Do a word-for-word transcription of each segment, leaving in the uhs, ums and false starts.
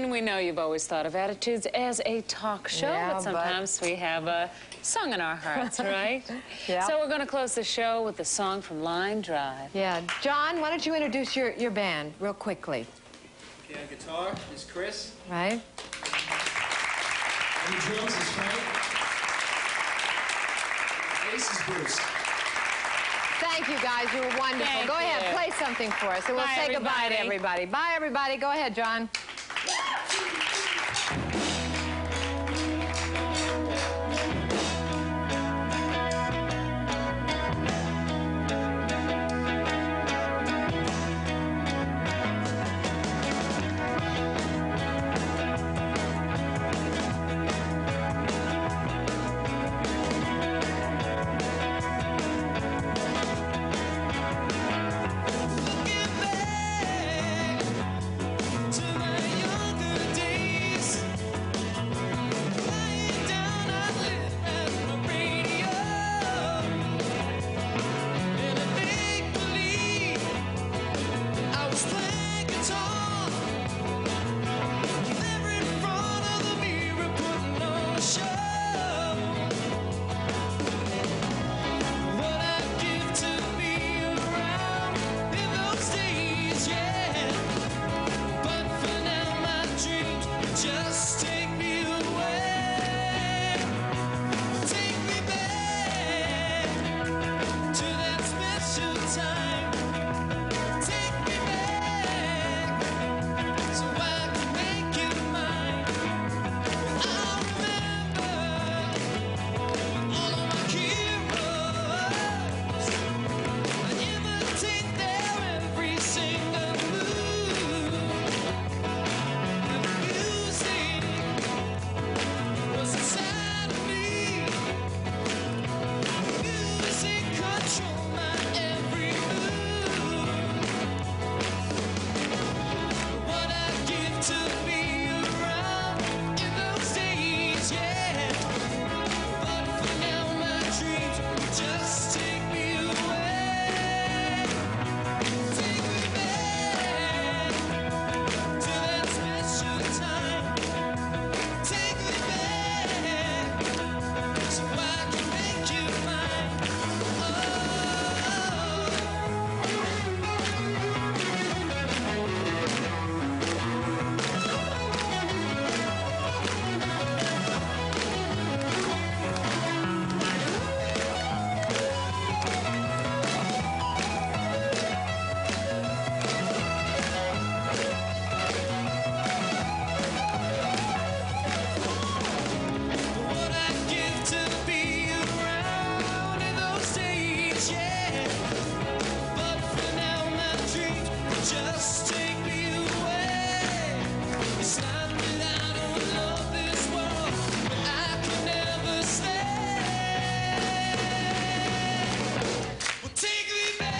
And we know you've always thought of Attitudes as a talk show, Yeah, but sometimes but... we have a song in our hearts, right? Yeah. So we're going to close the show with a song from Line Drive. Yeah. John, why don't you introduce your, your band real quickly? Okay, on guitar is Chris. Right. On the drums is Frank. On the bass is Bruce. Thank you, guys. You were wonderful. Thank Go you. ahead, play something for us, and we'll Bye, say goodbye to everybody. everybody. Bye, everybody. Go ahead, John. Just take me away, take me back to that special time, take me back so I can make you mine. I remember all of my heroes, I imitate their every single move. Inside of me, music control my every move. What I'd give to be around in those days, yeah. But for now, my dreams just take me away, take me back to that special time, take me back so I can make you mine. What I'd give to be around in those days, yeah. But for now, my dreams just take me away. It's not that I don't love this world, but I can never stay. Well, take me back.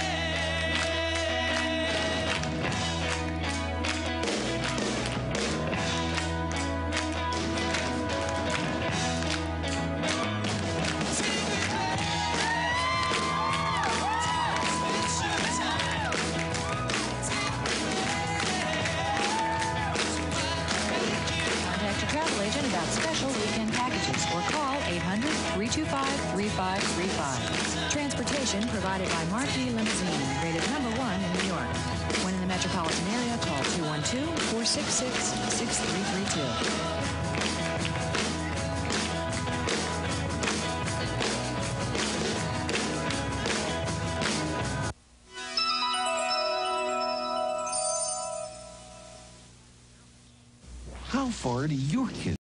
Contact your travel agent about special weekend packages or call eight hundred, three two five, three five three five. Transportation provided by Marquis Limousine, rated number one in New York. When in the metropolitan area, call two one two, four six six, six three three two. How far do your kids